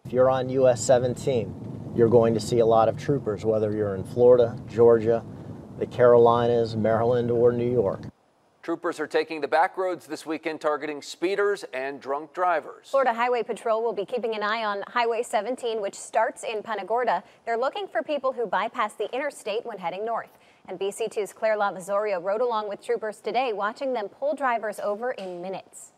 If you're on US 17, you're going to see a lot of troopers, whether you're in Florida, Georgia, the Carolinas, Maryland, or New York. Troopers are taking the back roads this weekend, targeting speeders and drunk drivers. Florida Highway Patrol will be keeping an eye on Highway 17, which starts in Punta Gorda. They're looking for people who bypass the interstate when heading north. And BC2's Claire Lavazorio rode along with troopers today, watching them pull drivers over in minutes.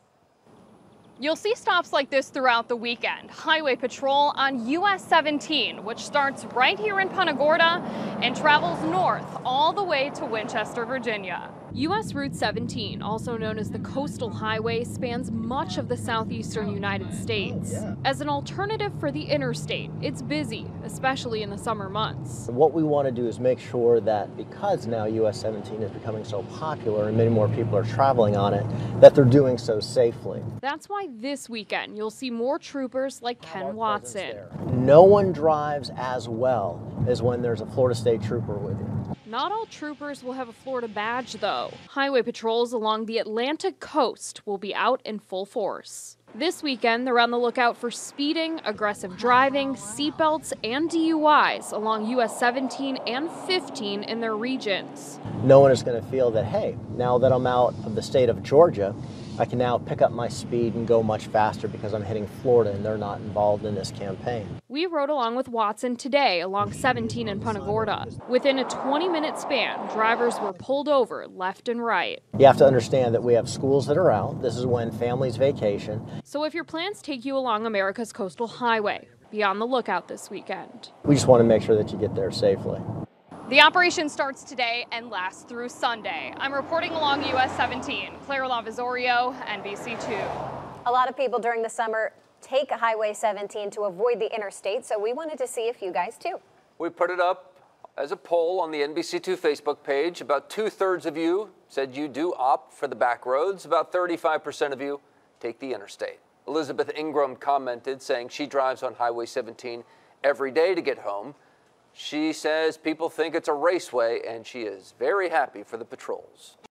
You'll see stops like this throughout the weekend. Highway Patrol on US 17, which starts right here in Punta Gorda and travels north all the way to Winchester, Virginia. US Route 17, also known as the Coastal Highway, spans much of the southeastern United States. As an alternative for the interstate, it's busy, especially in the summer months. What we want to do is make sure that because now US 17 is becoming so popular and many more people are traveling on it, that they're doing so safely. That's why this weekend you'll see more troopers like Ken Watson. No one drives as well as when there's a Florida State Trooper with you. Not all troopers will have a Florida badge, though. Highway patrols along the Atlantic coast will be out in full force. This weekend, they're on the lookout for speeding, aggressive driving, seatbelts, and DUIs along US 17 and 15 in their regions. No one is going to feel that, hey, now that I'm out of the state of Georgia, I can now pick up my speed and go much faster because I'm hitting Florida and they're not involved in this campaign. We rode along with Watson today along 17 in Punta Gorda. Within a 20-minute span, drivers were pulled over left and right. You have to understand that we have schools that are out. This is when families vacation. So if your plans take you along America's Coastal Highway, be on the lookout this weekend. We just want to make sure that you get there safely. The operation starts today and lasts through Sunday. I'm reporting along US 17. Claire Lavazorio, NBC2. A lot of people during the summer take Highway 17 to avoid the interstate, so we wanted to see if you guys too. We put it up as a poll on the NBC2 Facebook page. About 2/3 of you said you do opt for the back roads. About 35% of you take the interstate. Elizabeth Ingram commented, saying she drives on Highway 17 every day to get home. She says people think it's a raceway, and she is very happy for the patrols.